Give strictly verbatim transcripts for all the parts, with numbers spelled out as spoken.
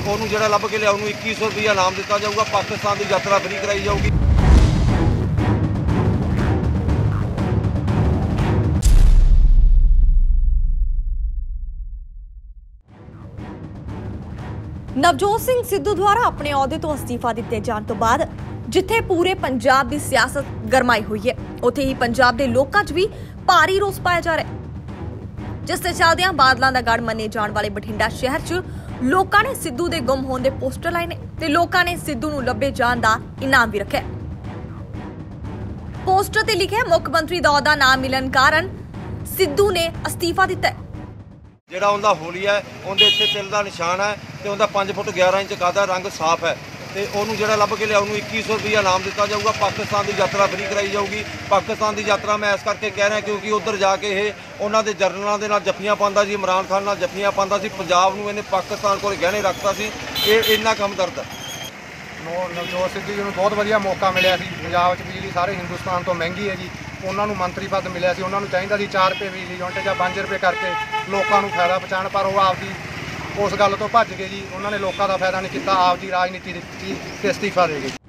ਉਹਨੂੰ ਜਿਹੜਾ ਲੱਭ ਕੇ ਲਿਆ ਉਹਨੂੰ ਇੱਕੀ ਸੌ ਰੁਪਈਆ ਇਨਾਮ ਦਿੱਤਾ ਜਾਊਗਾ। ਪਾਕਿਸਤਾਨ ਦੀ ਯਾਤਰਾ ਫ੍ਰੀ ਕਰਾਈ ਜਾਊਗੀ। ਨਵਜੋਤ ਸਿੰਘ ਸਿੱਧੂ ਦੁਆਰਾ ਆਪਣੇ ਅਹੁਦੇ ਤੋਂ ਅਸਤੀਫਾ ਦਿੱਤੇ ਜਾਣ ਤੋਂ ਬਾਅਦ ਜਿੱਥੇ ਪੂਰੇ ਪੰਜਾਬ ਦੀ ਸਿਆਸਤ ਗਰਮਾਈ ਹੋਈ ਹੈ, ਉੱਥੇ ਹੀ ਪੰਜਾਬ ਦੇ ਲੋਕਾਂ 'ਚ ਵੀ ਭਾਰੀ ਰੋਸ ਪਾਇਆ ਜਾ ਰਿਹਾ ਹੈ। ਜਿਸ ਦੇ ਚੱਲਦਿਆਂ ਬਾਦਲਾਂ ਦਾ ਗੜ੍ਹ ਮੰਨੇ ਜਾਣ ਵਾਲੇ ਬਠਿੰਡਾ ਸ਼ਹਿਰ 'ਚ ਲੋਕਾਂ ਨੇ ਸਿੱਧੂ ਦੇ ਗੁੰਮ ਹੋਣ ਦੇ ਪੋਸਟਰ ਲਾਏ ਨੇ ਤੇ ਲੋਕਾਂ ਨੇ ਸਿੱਧੂ ਨੂੰ ਲੱਭੇ ਜਾਣ ਦਾ ਇਨਾਮ ਵੀ ਰੱਖਿਆ। ਪੋਸਟਰ ਤੇ ਲਿਖਿਆ, ਮੁੱਖ ਮੰਤਰੀ ਦਾ ਅਹੁਦਾ ਨਾ ਮਿਲਣ ਕਾਰਨ ਸਿੱਧੂ ਨੇ ਅਸਤੀਫਾ ਦਿੱਤਾ। ਜਿਹੜਾ ਉਹਦਾ ਹੋਲੀਆ ਹੈ ਉਹਦੇ ਇੱਥੇ ਤਿਲ ਦਾ ਨਿਸ਼ਾਨ ਹੈ ਤੇ ਉਹਦਾ ਪੰਜ ਫੁੱਟ ਗਿਆਰਾਂ ਇੰਚ ਕਾਦਾ ਰੰਗ ਸਾਫ਼ ਹੈ ਤੇ ਉਹਨੂੰ ਜਿਹੜਾ ਲੱਭ ਕੇ ਲਿਆ ਉਹਨੂੰ ਇੱਕੀ ਸੌ ਰੁਪਈਆ ਇਨਾਮ ਦਿੱਤਾ ਜਾਊਗਾ। ਪਾਕਿਸਤਾਨ ਦੀ ਯਾਤਰਾ ਫ੍ਰੀ ਕਰਾਈ ਜਾਊਗੀ। ਪਾਕਿਸਤਾਨ ਦੀ ਯਾਤਰਾ ਮੈਂ ਇਸ ਕਰਕੇ ਕਹਿ ਰਿਹਾ ਕਿਉਂਕਿ ਉੱਧਰ ਜਾ ਕੇ ਇਹ ਉਹਨਾਂ ਦੇ ਜਰਨਲਾਂ ਦੇ ਨਾਲ ਜੱਫੀਆਂ ਪਾਉਂਦਾ ਸੀ, ਇਮਰਾਨ ਖਾਨ ਨਾਲ ਜੱਫੀਆਂ ਪਾਉਂਦਾ ਸੀ। ਪੰਜਾਬ ਨੂੰ ਇਹਨੇ ਪਾਕਿਸਤਾਨ ਕੋਲ ਗਹਿਣੇ ਰੱਖਤਾ ਸੀ। ਇਹ ਇੰਨਾ ਕੰਮ ਕਰਦਾ। ਨਵਜੋਤ ਸਿੱਧੂ ਜੀ ਨੂੰ ਬਹੁਤ ਵਧੀਆ ਮੌਕਾ ਮਿਲਿਆ ਸੀ। ਪੰਜਾਬ 'ਚ ਬਿਜਲੀ ਸਾਰੇ ਹਿੰਦੁਸਤਾਨ ਤੋਂ ਮਹਿੰਗੀ ਹੈ ਜੀ। ਉਹਨਾਂ ਨੂੰ ਮੰਤਰੀ ਪਦ ਮਿਲਿਆ ਸੀ। ਉਹਨਾਂ ਨੂੰ ਚਾਹੀਦਾ ਸੀ ਚਾਰ ਰੁਪਏ ਬਿਜਲੀ ਯੂਨਿਟ ਜਾਂ ਪੰਜ ਰੁਪਏ ਕਰਕੇ ਲੋਕਾਂ ਨੂੰ ਫਾਇਦਾ ਪਹੁੰਚਾਉਣ, ਪਰ ਉਹ ਆਪਦੀ ਉਸ ਗੱਲ ਤੋਂ ਭੱਜ ਗਏ ਜੀ। ਉਹਨਾਂ ਨੇ ਲੋਕਾਂ ਦਾ ਫਾਇਦਾ ਨਹੀਂ ਕੀਤਾ, ਆਪਦੀ ਰਾਜਨੀਤੀ ਦਿੱਤੀ ਤੇ ਅਸਤੀਫਾ ਦੇ ਗਏ।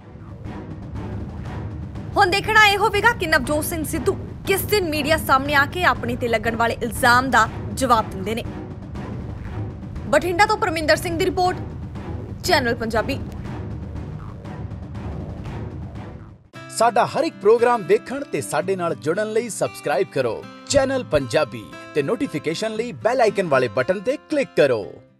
ਹੁਣ ਦੇਖਣਾ ਇਹ ਹੋਵੇਗਾ ਕਿ ਨਵਜੋਤ ਸਿੰਘ ਸਿੱਧੂ ਕਿਸ ਦਿਨ ਮੀਡੀਆ ਸਾਹਮਣੇ ਆ ਕੇ ਆਪਣੇ ਤੇ ਲੱਗਣ ਵਾਲੇ ਇਲਜ਼ਾਮ ਦਾ ਜਵਾਬ ਦਿੰਦੇ ਨੇ। ਬਠਿੰਡਾ ਤੋਂ ਪਰਮਿੰਦਰ ਸਿੰਘ ਦੀ ਰਿਪੋਰਟ, ਚੈਨਲ ਪੰਜਾਬੀ। ਸਾਡਾ ਹਰ ਇੱਕ ਪ੍ਰੋਗਰਾਮ ਦੇਖਣ ਤੇ ਸਾਡੇ ਨਾਲ ਜੁੜਨ ਲਈ ਸਬਸਕ੍ਰਾਈਬ ਕਰੋ ਚੈਨਲ ਪੰਜਾਬੀ ਤੇ ਨੋਟੀਫਿਕੇਸ਼ਨ ਲਈ ਬੈਲ ਆਈਕਨ ਵਾਲੇ ਬਟਨ ਤੇ ਕਲਿੱਕ ਕਰੋ।